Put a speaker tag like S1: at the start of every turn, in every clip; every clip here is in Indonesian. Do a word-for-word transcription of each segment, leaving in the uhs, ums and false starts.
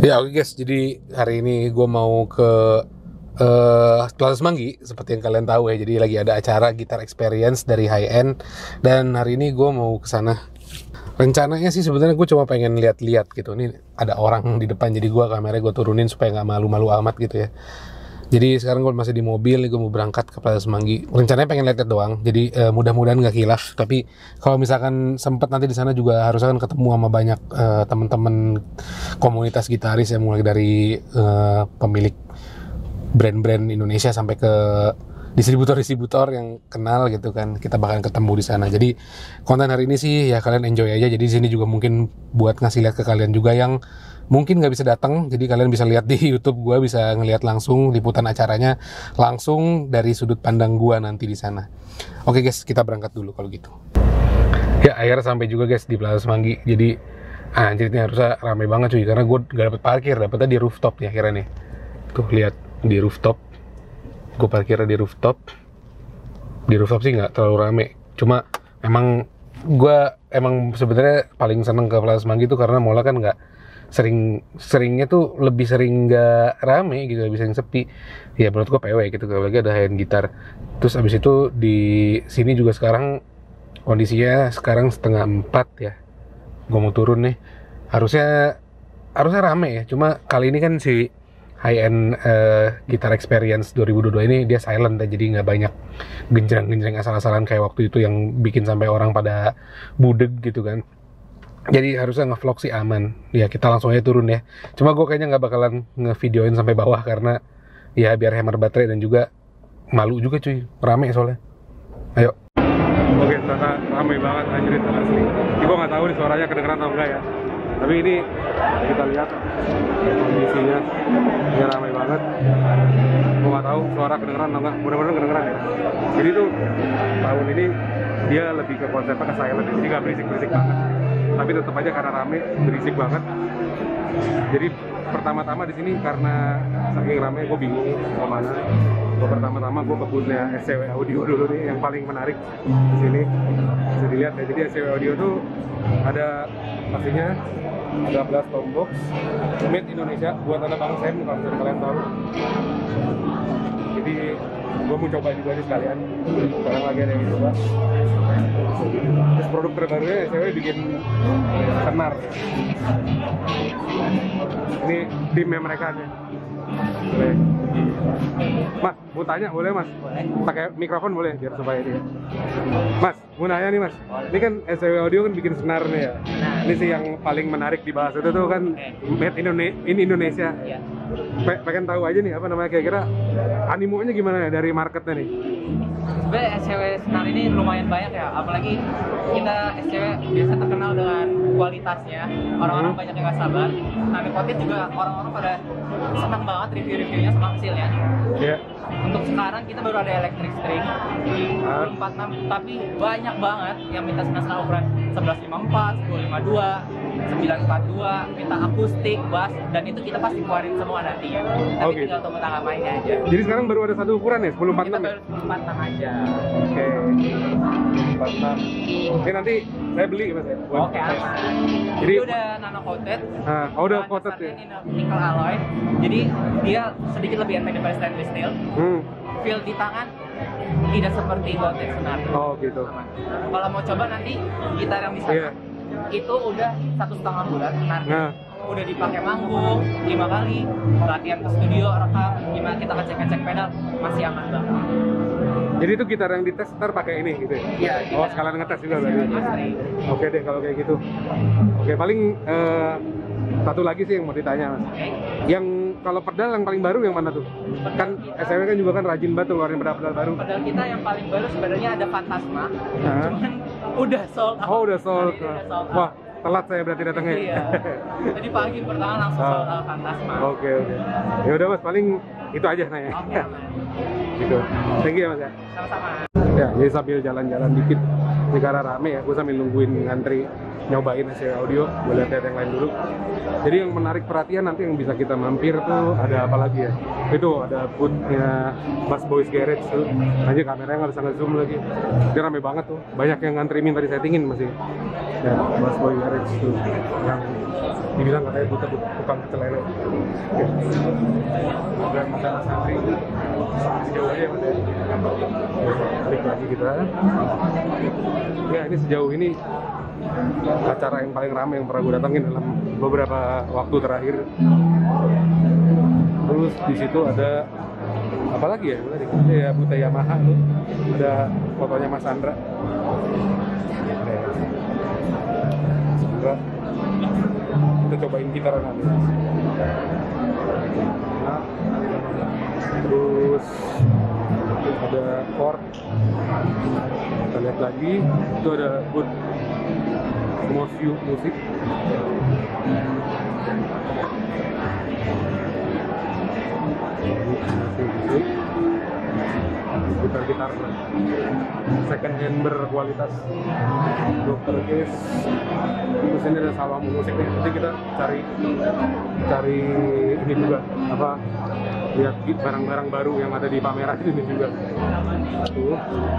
S1: Ya oke guys, jadi hari ini gue mau ke uh, Plaza Semanggi seperti yang kalian tahu ya. Jadi lagi ada acara Gitar Experience dari High End dan hari ini gue mau ke sana. Rencananya sih sebenarnya gue cuma pengen lihat-lihat gitu. Ini ada orang di depan, jadi gue kameranya gue turunin supaya nggak malu-malu amat gitu ya. Jadi sekarang gue masih di mobil, gue mau berangkat ke Plaza Semanggi. Rencananya pengen lihat-lihat doang. Jadi uh, mudah-mudahan nggak kilaf. Tapi kalau misalkan sempet nanti di sana juga harusnya kan ketemu sama banyak uh, teman-teman komunitas gitaris yang mulai dari uh, pemilik brand-brand Indonesia sampai ke distributor-distributor yang kenal gitu kan. Kita bakalan ketemu di sana. Jadi konten hari ini sih ya kalian enjoy aja. Jadi di sini juga mungkin buat ngasih lihat ke kalian juga yang mungkin nggak bisa datang, jadi kalian bisa lihat di YouTube gue, bisa ngelihat langsung liputan acaranya langsung dari sudut pandang gue nanti di sana. Oke guys, kita berangkat dulu kalau gitu. Ya akhirnya sampai juga guys di Plaza Semanggi. Jadi anjir ini harusnya ramai banget cuy, karena gue gak dapet parkir, dapetnya di rooftop nih akhirnya nih. Tuh lihat di rooftop, gue parkirnya di rooftop. Di rooftop sih nggak terlalu rame, cuma emang gue emang sebenarnya paling seneng ke Plaza Semanggi tuh karena mallnya kan nggak sering seringnya tuh lebih sering nggak rame gitu, lebih sering sepi ya menurut gue. P W gitu, kalau lagi ada high-end gitar. Terus abis itu di sini juga sekarang kondisinya sekarang setengah empat ya, gue mau turun nih, harusnya harusnya rame ya, cuma kali ini kan si high-end uh, Gitar Experience dua ribu dua puluh dua ini dia silent ya, jadi nggak banyak genjreng-genjreng asal-asalan kayak waktu itu yang bikin sampai orang pada budeg gitu kan. Jadi harusnya nge-vlog sih aman. Ya kita langsung aja turun ya. Cuma gue kayaknya nggak bakalan nge-videoin sampai bawah karena ya biar hemat baterai dan juga malu juga cuy. Rame soalnya. Ayo. Oke, ternyata rame banget anjir asli. Gue nggak tahu nih suaranya kedengeran atau enggak ya. Tapi ini kita lihat kondisinya ini ramai banget. Gue nggak tahu suara kedengeran atau enggak. Mudah-mudahan kedengeran ya. Jadi tuh tahun ini dia lebih ke konsepnya ke silent, jadi nggak berisik-berisik banget. Tapi tetap aja karena rame, berisik banget. Jadi pertama-tama di sini karena saking rame, gue bingung mau mana. Gue pertama-tama gue ke booth-nya S C W Audio dulu nih, yang paling menarik di sini. Bisa dilihat ya. Jadi S C W Audio tuh ada pastinya ada blast tombox made Indonesia buat anak Bang Sam, kalau misalnya kalian tahu. Jadi gue mau coba juga nih sekalian. Sekarang lagi ada yang coba. Terus produk terbarunya S C W bikin senar. Ini timnya mereka nih. Boleh. Mas, mau tanya boleh mas? Boleh. Pakai mikrofon boleh biar supaya ini. Mas, mau nanya nih mas. Ini kan S C W Audio kan bikin senar nih ya. Ini sih yang paling menarik dibahas itu tuh kan made Indone- in Indonesia. Iya. Pe- pengen tahu aja nih apa namanya, kira-kira animonya gimana ya dari marketnya nih?
S2: Sebenarnya S C W senar ini lumayan banyak ya, apalagi kita S C W biasa terkenal dengan kualitasnya, orang-orang hmm. banyak yang gak sabar. Nah, Kotit juga orang-orang pada senang banget review-reviewnya sama hasilnya. Iya. Yeah. Untuk sekarang kita baru ada electric string sepuluh empat puluh enam, tapi banyak banget yang minta senar ukuran sebelas lima puluh empat, sepuluh lima puluh dua, sembilan empat dua, minta akustik, bass, dan itu kita pasti keluarin semua nantinya. Tapi okay. tinggal tunggu tanggal mainnya aja.
S1: Jadi sekarang baru ada satu ukuran ya, sepuluh empat puluh enam ya?
S2: sepuluh empat puluh enam aja.
S1: Oke. Okay. empat puluh enam. Oke, nanti saya beli mas ya.
S2: Oke, okay, aman. Jadi ini udah nano coated.
S1: Nah, oh udah coated ya.
S2: Ini nickel alloy. Jadi dia sedikit lebih enteng daripada stainless steel. Hmm. Feel di tangan tidak seperti Gotek senar.
S1: Oh gitu.
S2: Kalau mau coba nanti gitar yang di sana yeah. itu udah satu setengah bulan senarnya. Nah. Udah dipakai manggung lima kali, latihan ke studio, rekam, gimana kita ngecek-ngecek pedal, masih aman banget.
S1: Jadi itu gitar yang dites ntar pakai ini gitu ya?
S2: Iya.
S1: Oh sekalian ngetes juga berarti. Oke deh kalau kayak gitu. Oke paling uh, satu lagi sih yang mau ditanya mas. Okay. Yang kalau pedal yang paling baru yang mana tuh? Pedal kan S C W kan juga kan rajin banget tuh ngeluarin pedal-pedal baru.
S2: Pedal kita yang paling baru sebenarnya ada Fantasma, nah. cuman udah sold out.
S1: Oh udah sold. Nah, udah sold out. Wah telat saya berarti datangnya.
S2: Iya. Jadi pagi pertama langsung oh. sold out Fantasma.
S1: Oke okay, oke. Okay. Ya udah mas paling itu aja nanya. Oke. Okay, gitu. Thank you ya mas ya.
S2: Sama-sama.
S1: Ya jadi sambil jalan-jalan dikit. Ini karena rame ya, gue sambil nungguin ngantri nyobain S C W Audio, gue lihat-lihat yang lain dulu. Jadi yang menarik perhatian nanti yang bisa kita mampir tuh ada apa lagi ya? Itu ada booth-nya Bass Boys Garage tuh. Aja kameranya nggak bisa nge-zoom lagi. Dia rame banget tuh. Banyak yang ngantri minta disettingin masih. Ya, Bass Boys Garage tuh yang dibilang katanya buta buta tukang pecel lele. Oke. Dan ada Mas Andri. Sejauh aja Mas ya. Balik lagi kita. Ya ini sejauh ini acara yang paling ramai yang pernah gue datangin dalam beberapa waktu terakhir. Terus di situ ada apa lagi ya? Tadi ya Buta Yamaha tuh. Ada fotonya Mas Andra. Sandra. Kita cobain gitar nanti. Nah, terus ada chord. Kita lihat lagi itu ada Good Most You Music. Gitar-gitar second hand berkualitas Dokter Case. Terus ini ada Salwa Musik nih. Nanti kita cari cari ini juga apa lihat barang-barang baru yang ada di pameran ini juga. Tuh.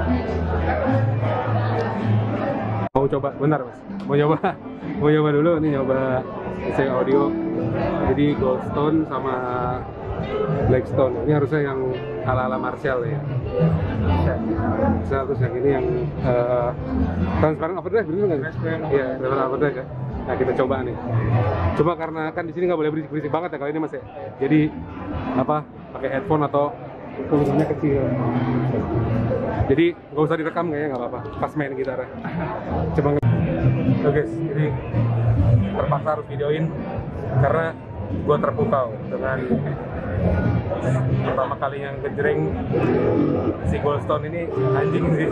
S1: Mau coba, bentar Mas. Mau coba, mau coba dulu nih nyoba saya audio. Jadi Goldstone sama Blackstone. Ini harusnya yang ala-ala Marshall ya. Bisa terus yang ini yang uh, transparent overdrive bener nggak? Iya, transparent overdrive ya. Nah kita coba nih. Cuma karena kan di sini nggak boleh berisik-berisik banget ya kali ini Mas ya. Jadi apa? Pakai headphone atau tulisannya kecil. Jadi nggak usah direkam kayaknya nggak apa-apa. Pas main gitarnya. Coba. Oke guys, jadi terpaksa harus videoin karena gue terpukau dengan pertama kali yang gejreng si Goldstone ini anjing sih.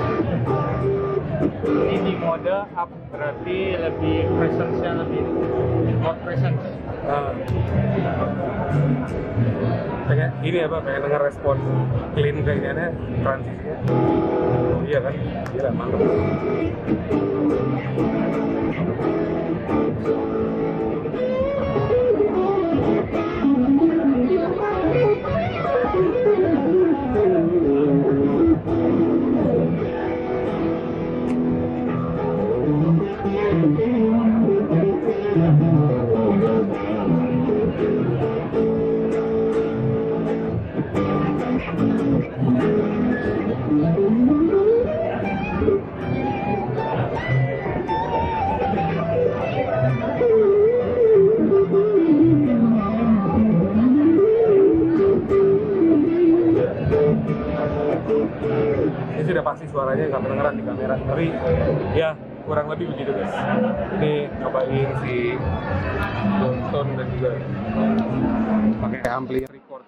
S2: Ini di mode up berarti lebih presence-nya lebih more presence.
S1: Uh, pengen ini apa pengen denger respon clean kayaknya transisinya. Iya kan? Gila mantap. Ini sudah pasti suaranya nggak kedengeran di kamera, tapi ya kurang lebih begitu guys. Ini cobain si Goldstone dan juga pakai ampli record.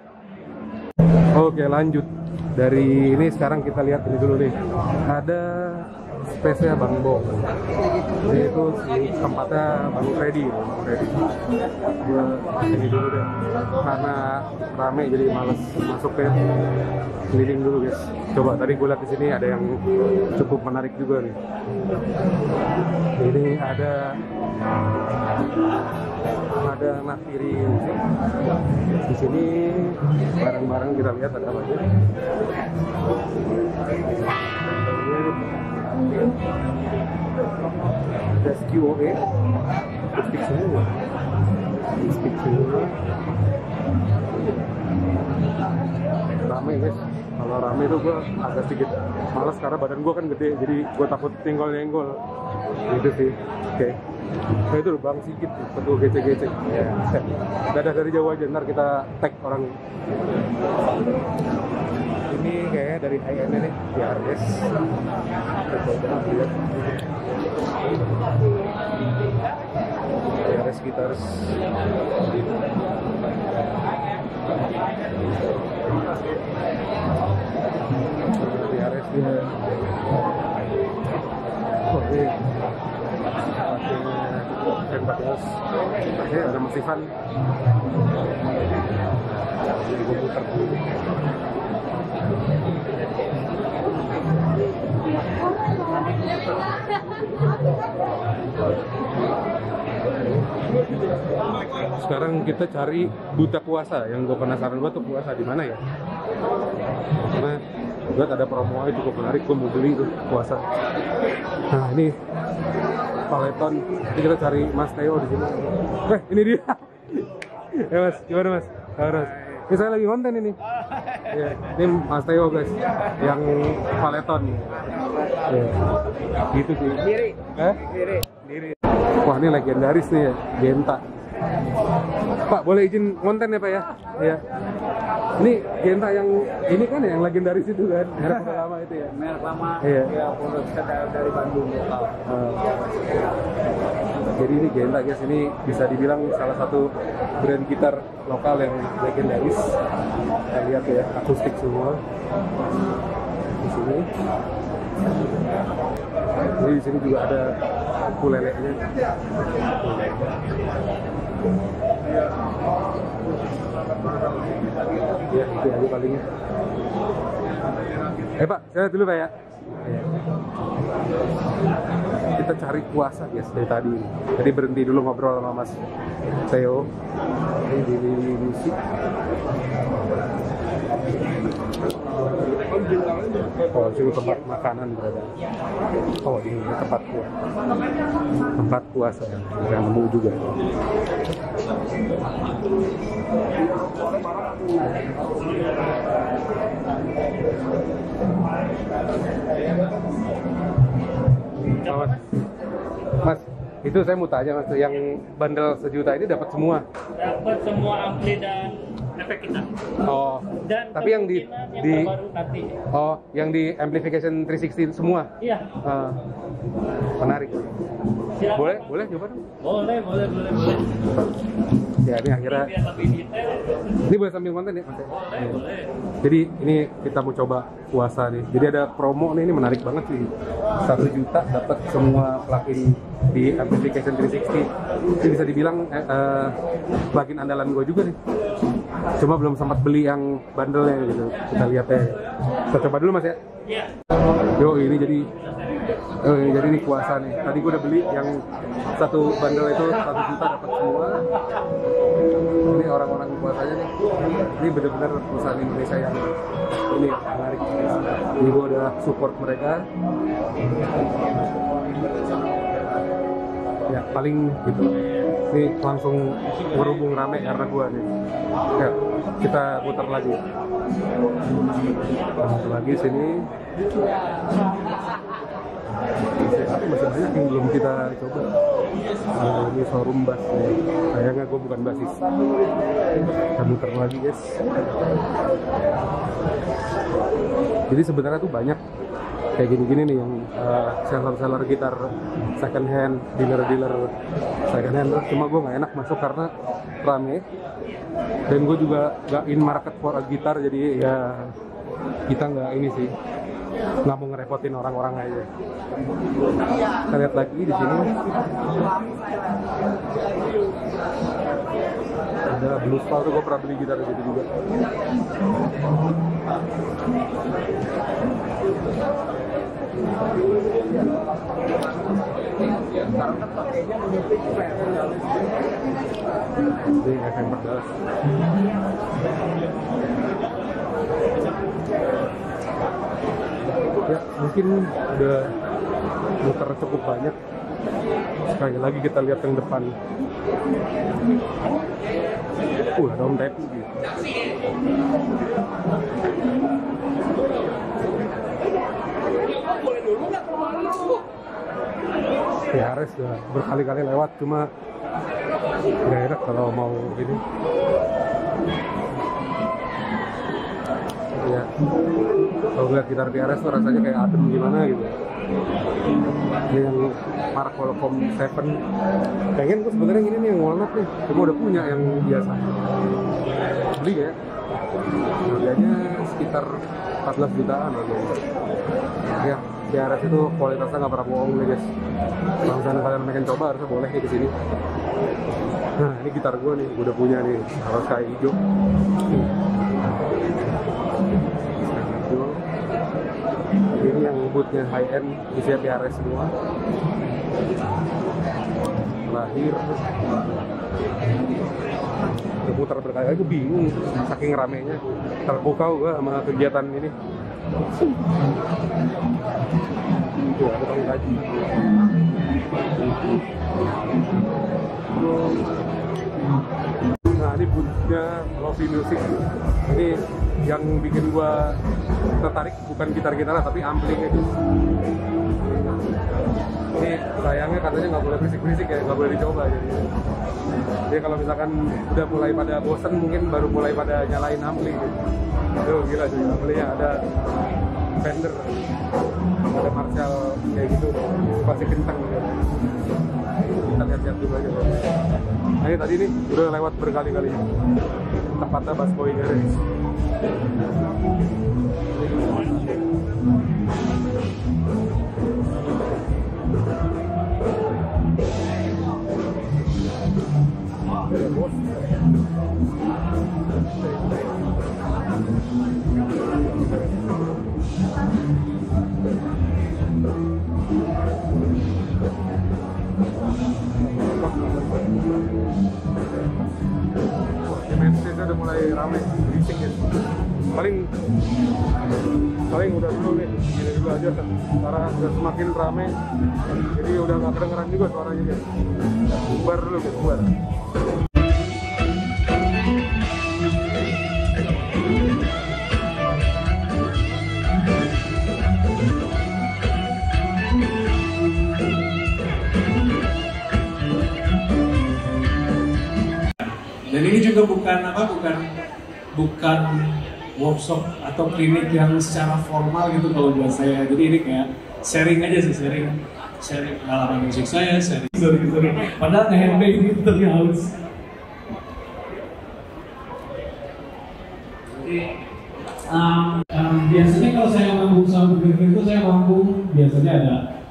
S1: Oke lanjut dari ini sekarang kita lihat ini dulu nih. Ada space-nya Bang Bo. Ini itu si tempatnya Bang Freddy. Bang Freddy. Gua ini dulu deh. Karena rame jadi males masuknya. Keliling dulu guys. Coba tadi gue lihat di sini ada yang cukup menarik juga nih. Ini ada ada Nafiri musik. Di sini barang-barang kita lihat ada apa aja. Ada Q O E, stick semua, stick semua. Rame guys. Kalau rame tuh gue agak sedikit malas karena badan gue kan gede, jadi gue takut tinggal nyenggol. Gitu sih. Oke. Okay. Nah itu loh Bang Sigit, petuh gece-gece. Ya. Dadah dari jauh aja, ntar kita tag orang. Ini kayaknya dari high end nih, D R S. Kita coba lihat. D R S Guitars. D R S dia. Oke. Dan empat belas. Oke, ada Mas Ivan. Jadi gue putar dulu. Sekarang kita cari Buta Kuasa. Yang gue penasaran banget tuh Kuasa di mana ya? Karena gue ada promo aja cukup menarik, gue mau beli tuh Kuasa. Nah ini Paleton. Jadi kita cari Mas Theo di sini. Eh, ini dia. Ya Mas, gimana Mas? Harus. Ini saya lagi konten ini. Ya, ini Mas Theo guys, yang Paleton. Ya. Gitu sih.
S2: Diri.
S1: Eh?
S2: Diri. Diri.
S1: Wah, ini legendaris nih ya, Genta. Pak, boleh izin konten ya Pak ya? Iya. Ini Genta yang ini kan ya, yang legendaris itu kan, merek udah lama itu ya.
S2: Merek lama.
S1: Iya.
S2: Ya, produksi dari Bandung lokal.
S1: Uh, jadi ini Genta guys, ini bisa dibilang salah satu brand gitar lokal yang legendaris. Kita lihat ya, akustik semua di sini. Jadi di sini juga ada ukulele-nya. Ya, itu aja palingnya. Eh Pak, saya dulu Pak ya. Kita cari puasa guys dari tadi. Jadi berhenti dulu ngobrol sama Mas Theo. Ini di, di, di musik. Oh, sini tempat makanan berada. Oh, ini tempat puasa. Tempat puasa yang kita nemu juga. Oh, Mas. Mas, itu saya mau tanya Mas, yang bandel sejuta ini dapat semua?
S3: Dapat semua ampli dan efek kita.
S1: Oh,
S3: Dan
S1: tapi yang di
S3: kemungkinan yang
S1: di
S3: terbaru nanti.
S1: oh, yang di amplification tiga ratus enam puluh semua?
S3: Iya.
S1: Ah, menarik.
S3: Silakan.
S1: Boleh, boleh coba dong.
S3: Boleh, boleh, boleh, boleh.
S1: Ya, ini akhirnya
S3: Biar lebih detail.
S1: ini boleh sambil konten ya, Mas?
S3: Boleh, boleh.
S1: Jadi ini kita mau coba puasa nih. Jadi ada promo nih, ini menarik banget sih. Satu juta dapat semua plugin di amplification tiga ratus enam puluh. Ini bisa dibilang eh, eh, plugin andalan gue juga nih. Cuma belum sempat beli yang bandelnya gitu. Kita lihat ya. Kita coba dulu Mas ya.
S3: Iya.
S1: Yo, ini jadi oh, ini jadi ini puasa nih. Tadi gue udah beli yang satu bandel itu satu juta dapat semua. Ini orang-orang puasanya nih. Ini benar-benar perusahaan Indonesia yang ini menarik. Ini gue udah support mereka. Ya paling gitu. Ini langsung berhubung rame karena gue nih. Ya, kita putar lagi. Putar lagi sini. Tapi masih banyak yang belum kita coba. Uh, ini showroom bass nih. Sayangnya gue bukan bassis. Kita muter lagi guys. Jadi sebenarnya tuh banyak kayak gini-gini nih yang uh, seller-seller gitar second hand, dealer-dealer second hand. Cuma gue nggak enak masuk karena rame. Dan gue juga nggak in market for a gitar, jadi ya kita nggak ini sih, nggak mau ngerepotin orang-orang aja. Kita lihat lagi di sini ada Blue Style tuh, gue pernah beli gitar gitu juga. Ini F M empat belas. Ya mungkin udah muter cukup banyak. Sekali lagi kita lihat yang depan. Uh, ada om type gitu. Ya Ares udah berkali-kali lewat, cuma nggak enak kalau mau ini. Ya, kalau ngeliat gitar P R S tuh rasanya kayak adem gimana gitu. Ini yang Mark Volcom tujuh. Pengen gue sebenarnya ini nih yang walnut nih, cuma udah punya yang biasa. Beli ya. Harganya sekitar empat belas jutaan loh. Ya, P R S itu kualitasnya nggak pernah bohong nih guys. Kalau misalnya kalian pengen coba harusnya boleh nih di sini. Nah, ini gitar gue nih, gue udah punya nih, harus kayak hijau. Ini yang bootnya high end, isinya P R S semua. Lahir. Udah putar berkali-kali, gue bingung saking ramenya. Terpukau gue sama kegiatan ini. Tuh, ada tong kaji.
S4: Nah ini boothnya Lofi Music. Ini yang bikin gua tertarik bukan gitar-gitaran tapi amplinya itu. Ini sayangnya katanya nggak boleh berisik-berisik ya, nggak boleh dicoba jadi. Jadi kalau misalkan udah mulai pada bosen mungkin baru mulai pada nyalain ampli gitu. Tuh gila sih, amplinya ada Fender, ada Marshall kayak gitu, pasti kencang gitu. Kita lihat-lihat dulu aja. Nah ini tadi nih udah lewat berkali-kali. Tempatnya Bass Boy Garage. Mainstage udah mulai ramai, berisik ya. Paling paling udah dulu nih, gini dulu aja karena udah semakin ramai, jadi udah nggak kedengeran juga suaranya ya. Bubar dulu guys, bubar.
S5: Dan ini juga bukan apa, bukan bukan workshop atau klinik yang secara formal gitu kalau buat saya. Jadi ini kayak sharing aja sih, sharing sharing pengalaman musik saya, sharing sorry sorry. Padahal nge-handbag gitu tapi haus. Jadi um, um, biasanya kalau saya manggung sama band itu saya manggung biasanya ada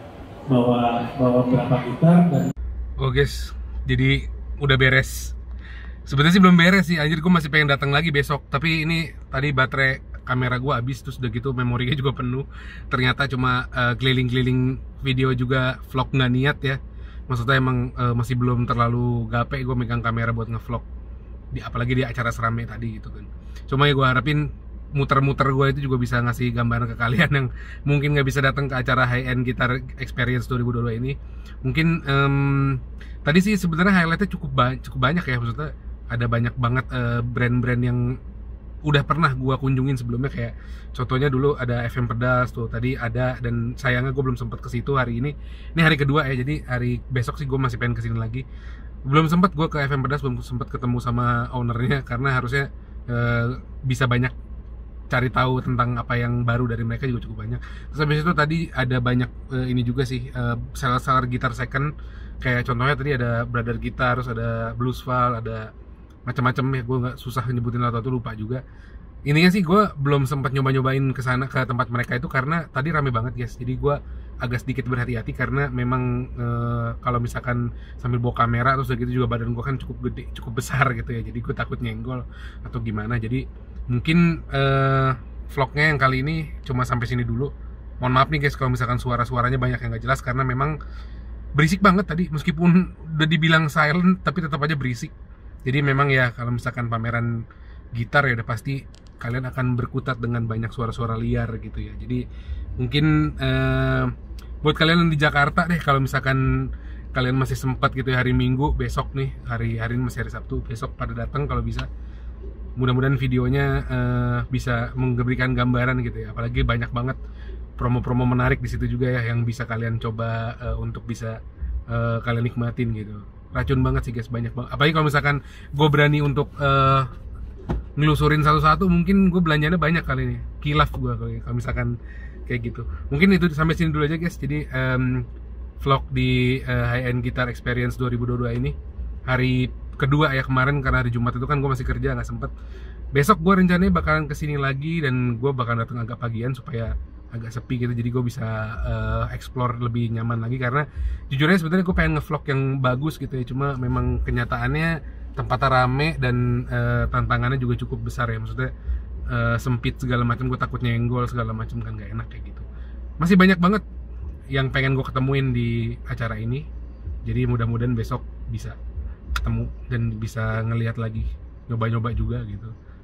S5: bawa bawa berapa gitar dan.
S1: Oh guys, jadi udah beres. Sebenarnya sih belum beres sih, anjir gue masih pengen datang lagi besok. Tapi ini tadi baterai kamera gue habis, terus udah gitu memorinya juga penuh. Ternyata cuma uh, keliling-keliling video juga, vlog nggak niat ya. Maksudnya emang uh, masih belum terlalu gape gue megang kamera buat ngevlog di, apalagi di acara serame tadi gitu kan. Cuma ya gue harapin muter-muter gue itu juga bisa ngasih gambaran ke kalian yang mungkin nggak bisa datang ke acara high end guitar experience dua ribu dua puluh dua ini. Mungkin um, tadi sih sebenarnya highlightnya cukup ba cukup banyak ya, maksudnya ada banyak banget brand-brand uh, yang udah pernah gua kunjungin sebelumnya, kayak contohnya dulu ada F M Pedas tuh tadi ada, dan sayangnya gue belum sempat ke situ hari ini. Ini hari kedua ya, jadi hari besok sih gue masih pengen kesini lagi. Belum sempat gue ke F M Pedas, belum sempat ketemu sama ownernya karena harusnya uh, bisa banyak cari tahu tentang apa yang baru dari mereka juga cukup banyak. Terus habis itu tadi ada banyak uh, ini juga sih uh, seller-seller gitar second, kayak contohnya tadi ada Brother Guitar, terus ada Bluesfall, ada macam-macam ya, gue nggak susah nyebutin atau tuh lupa juga. Ininya sih gue belum sempat nyoba-nyobain ke sana ke tempat mereka itu karena tadi rame banget guys. Jadi gue agak sedikit berhati-hati karena memang e, kalau misalkan sambil bawa kamera terus udah gitu juga badan gue kan cukup gede, cukup besar gitu ya. Jadi gue takut nyenggol atau gimana. Jadi mungkin e, vlognya yang kali ini cuma sampai sini dulu. Mohon maaf nih guys kalau misalkan suara-suaranya banyak yang nggak jelas karena memang berisik banget tadi. Meskipun udah dibilang silent tapi tetap aja berisik. Jadi memang ya kalau misalkan pameran gitar ya udah pasti kalian akan berkutat dengan banyak suara-suara liar gitu ya. Jadi mungkin eh, buat kalian yang di Jakarta deh, kalau misalkan kalian masih sempat gitu ya hari Minggu, besok nih, hari hari ini masih hari Sabtu, besok pada datang kalau bisa. Mudah-mudahan videonya eh, bisa memberikan gambaran gitu ya. Apalagi banyak banget promo-promo menarik di situ juga ya yang bisa kalian coba eh, untuk bisa eh, kalian nikmatin gitu. Racun banget sih guys, banyak banget. Apalagi kalau misalkan gue berani untuk uh, ngelusurin satu-satu, mungkin gue belanjanya banyak kali ini. Kilaf gue kalau misalkan kayak gitu. Mungkin itu sampai sini dulu aja guys. Jadi um, vlog di uh, High End Guitar Experience dua ribu dua puluh dua ini hari kedua ya, kemarin karena hari Jumat itu kan gue masih kerja nggak sempet. Besok gue rencananya bakalan kesini lagi dan gue bakalan datang agak pagian supaya agak sepi gitu, jadi gue bisa uh, explore lebih nyaman lagi karena jujurnya sebenarnya gue pengen ngevlog yang bagus gitu ya, cuma memang kenyataannya tempatnya rame dan uh, tantangannya juga cukup besar ya, maksudnya uh, sempit segala macam, gue takut nyenggol segala macam kan gak enak kayak gitu. Masih banyak banget yang pengen gue ketemuin di acara ini, jadi mudah-mudahan besok bisa ketemu dan bisa ngelihat lagi, nyoba-nyoba juga gitu.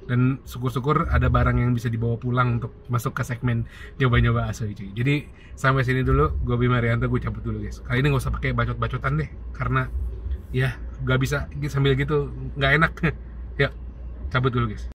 S1: Dan syukur-syukur ada barang yang bisa dibawa pulang untuk masuk ke segmen nyoba-nyoba asoy cuy. Jadi sampai sini dulu, gue Bima Arianto, gue cabut dulu guys. Kali ini gak usah pakai bacot-bacotan deh, karena ya gak bisa sambil gitu, gak enak. Yuk, cabut dulu guys.